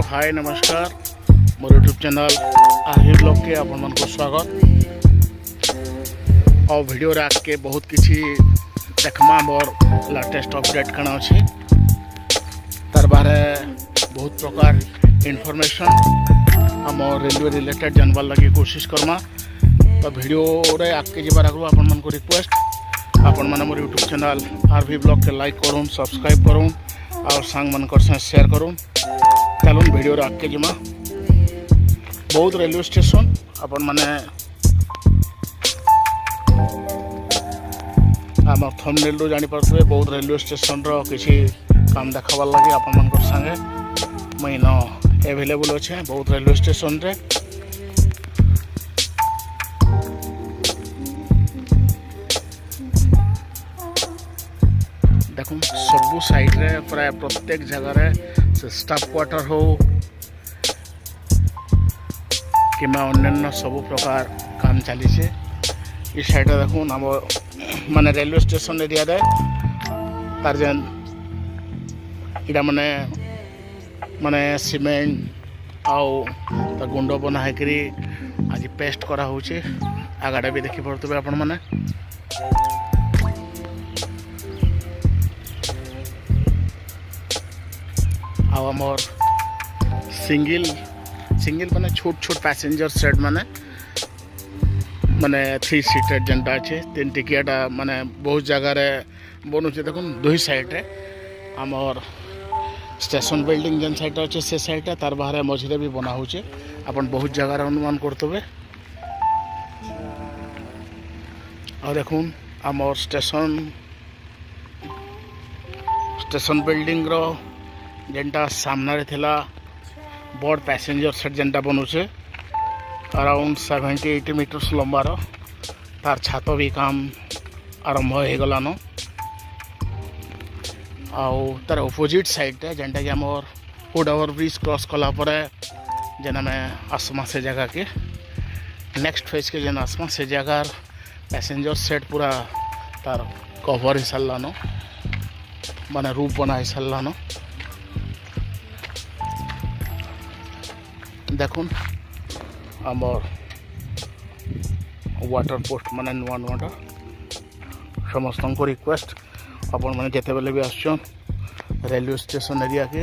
हाय नमस्कार मोर YouTube channel RV blog के आपण मन को स्वागत और वीडियो रे आके बहुत किसी देखमा मोर लेटेस्ट अपडेट कण अछि तार बारे बहुत प्रकार इनफॉरमेशन हम रेलवे रिलेटेड जानबार लगी कोशिश करमा। तो वीडियो रे आके जबार आगु आपण मन को रिक्वेस्ट आपण माने मोर यूट्यूब चैनल आरवी ब्लॉग के लाइक करूँ सब्सक्राइब करूँ और सांग मन कर शेयर करूँ। चलून वीडियो रे आगे जिमा बहुत रेलवे स्टेशन अपन माने आम थंबनेल रो जानि परथबे बहुत रेलवे स्टेशन रो किछि काम देखाबार लगे अपन मन कर संगे मई न अवेलेबल अछि बहुत रेलवे स्टेशन रे। देखो सबु साइड रे प्राय प्रत्येक जगह रे स्टाफ क्वार्टर हो कि अन्य सब प्रकार काम चली इस साइड देखो नाम माने रेलवे स्टेशन एरिया रे तार जेन इटा माने माने सीमेंट आउ ता गुंड बना है करी आज पेस्ट करा होचे आगाडे भी देखि पड़तबे आपण माने। आमर सिंगल माने छोट छोट पैसेंजर सेट माने 3 सीटेड जेनटा अच्छे 3 टिकियाटा माने बहुत जगह रे बनुचे देखुन दुई साइड रे आमर स्टेशन बिल्डिंग जेन साइड अच्छे से साइड तार बाहर मझे भी बना होचे अपन बहुत जगह रे अनुमान करतबे। और देखुन आमर स्टेशन बिल्डिंग रो जेनटा सामने रे थिला बड़ पैसेंजर सेट जेनटा बनुचे अराउंड 70-80 मीटर्स लंबार तार छात भी काम आरंभ हो गलान। आउ तार अपोजिट साइड रे जेनटा कि हमर फुट ओवर ब्रिज क्रॉस कला परे जेन में आसमा से जगह के नेक्स्ट फेज के जेन आसमा से जगह पैसेंजर सेट पूरा तार कवर ही सारलान माने रूप बना ही सारलान। देखुन आमर वाटर पोस्ट माने नुआ नुआटा समस्त को रिक्वेस्ट अपन माने जेते बेले भी आछन रेलवे स्टेशन एरिया के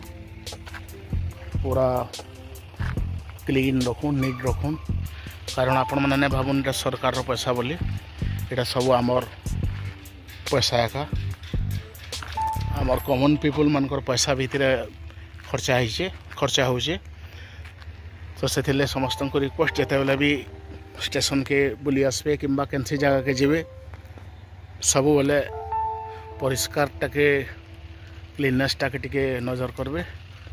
पूरा क्लीन रखुन नीट रखुन कारण आपण माने ने भाबुन एटा सरकार रो पैसा बोली एटा सब आमर पैसा एका आमर कॉमन पीपल मानकर पैसा भीतर खर्चा होचे। तो से समस्त को रिक्वेस्ट जेते बेले भी स्टेशन के बुली आसबे किंबा केनसी जगह के जीवे सब बेले परिष्कार टाके क्लीननेस टाके टिके नजर करबे।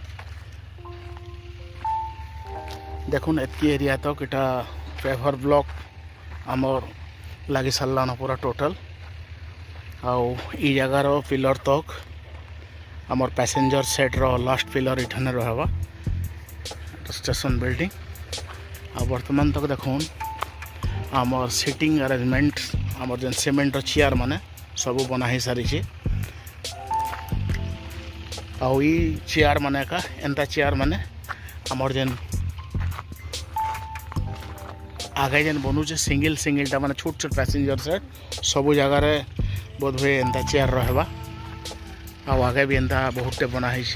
देखुन एतकी एरिया तक इटा पेवर ब्लॉक आमर लगी सारलान पूरा टोटल आउ ई जगार पिलर तक आमर पैसेंजर सेट रो लास्ट पिलर इठाने रहबा स्टेशन बिल्डिंग आ वर्तमान तक देखुन आमर सीटिंग अरेंजमेंट आमर जेन सीमेंट चेयर माने सब बना ही सारी आउ ई चेयर माने का एंता चेयर माने आमर जेन आगे जेन बनुचे सिंगल माने छोट छोट पैसेंजर सेट सब जगह रे बोध हुए एंता चेयर रहबा आउ आगे भी एंता बहुते बना ही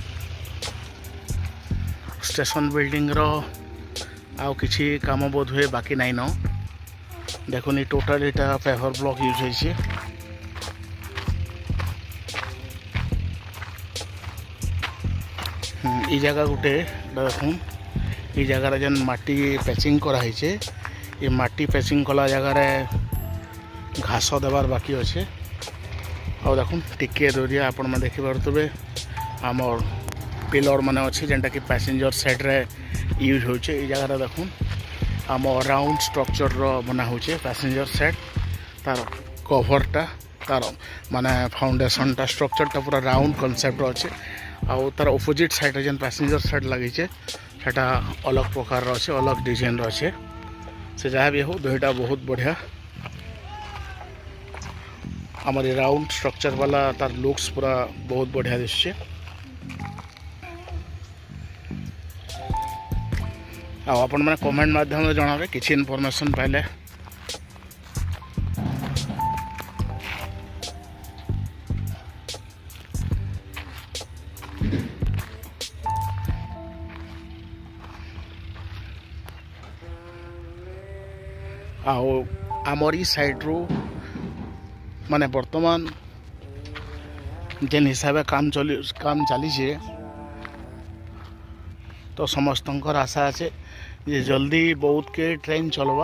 स्टेशन बिल्डिंग रो आउ किछि काम बोध हुए बाकी नाइन न देखो नी टोटल इटा पेवर ब्लॉक यूज होइछे। ई जगह गुटे देखुन ई जगह जेन माटी पैचिंग करा हिचे ये माटी पैचिंग कला जगह रे घास देवार बाकी अच्छे और देखुन टिके दूरिया आपण में देखि पारतबे आमर पिलर माने अच्छे जेनटा कि पैसेंजर सेट रे यूज होचे। ई जगह देखुन आम राउंड स्ट्रक्चर रो बना होचे पैसेंजर सेट तार कवरटा तार माने फाउंडेशनटा स्ट्रक्चरटा पूरा राउंड कॉन्सेप्ट अच्छे आउ तार अपोजिट साइड जेन पैसेंजर सेट लगे सेटा अलग प्रकार अच्छे अलग डिजाइन अच्छे से जहाँ भी हो दुईटा बहुत बढ़िया आमर राउंड स्ट्रक्चर वाला तार लुक्स पूरा बहुत बढ़िया दिशे। आपण मैंने कमेंट माध्यम जनावे किसी इनफॉरमेशन पाइले। आमर ई साइड्रु माने बर्तमान जेन हिसाब काम चली तो समस्त आशा अच्छे ये जल्दी बहुत के ट्रेन चलवा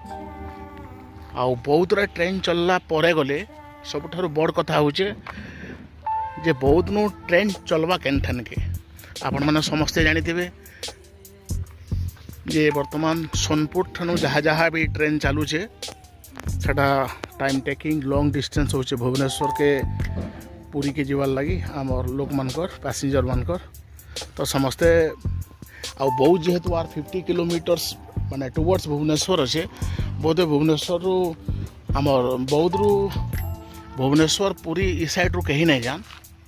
बहुत रे ट्रेन चलला परे गले सबुठारु बड़ कथा होचे जे बहुत नु ट्रेन चलवा केनठन के आपण माने समस्ते जानिथिबे जे वर्तमान सोनपुर ठनु जहाँ जहाँ भी ट्रेन चालू छे सेटा टाइम टेकिंग लॉन्ग डिस्टेंस होचे भुवनेश्वर के पुरी के जीवार लगी आमर लोक मानकर पैसेंजर मानकर तो समस्ते बहुत जेहेतु आर 50 किलोमीटर्स माने टुवर्ड्स भुवनेश्वर अच्छे बोधे भुवनेश्वर रु आमर बौद्ध रु भुवनेश्वर पुरी ई साइड रु कहीं नहीं जान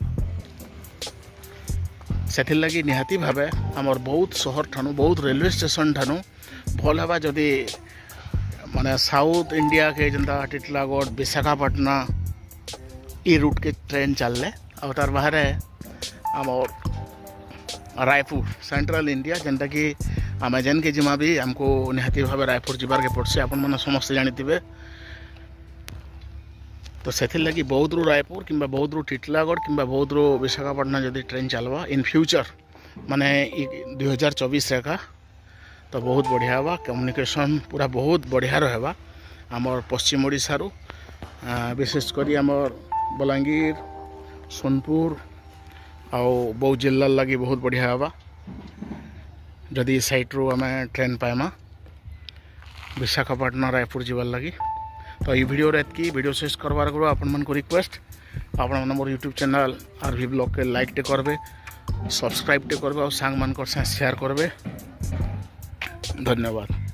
से लगी निहाती भावे आमर बहुत शहर ठानु बहुत रेलवे स्टेशन ठानु भल हवा जदि माने साउथ इंडिया के जनता टिटलागढ़ विशाखापट्टना ई रूट के ट्रेन चलले और तार बाहर आमर रायपुर सेंट्रल इंडिया जनता कि आम जेन के जिमा भी हमको निहाती भाव रायपुर जीवार के पड़से आपण मैंने समस्ते जानिथिबे तो से लगी बौद्ध रु रायपुर कि बौद्ध रु टिटलागढ़ कि बौद्ध रु विशाखापट्टना जदि ट्रेन चलवा इन फ्यूचर माने 2024 का तो बहुत बढ़िया हवा कम्युनिकेशन पूरा बहुत बढ़िया रहबा आमर पश्चिम ओडिशा रु विशेषकर आमर बलांगीर सोनपुर आउ बौद्ध जिला लगी बहुत बढ़िया हवा जदि साइट रू आम ट्रेन पाइमा विशाखापट्टना रायपुर जीवार लगी तो ये वीडियो एतकी वीडियो शेष करवार करो आपण मन को रिक्वेस्ट आपण मन मोर यूट्यूब चैनल आरवी ब्लॉग के लाइक टे करबे सब्सक्राइब टे करबे और सांग मन को शेयर करबे। धन्यवाद।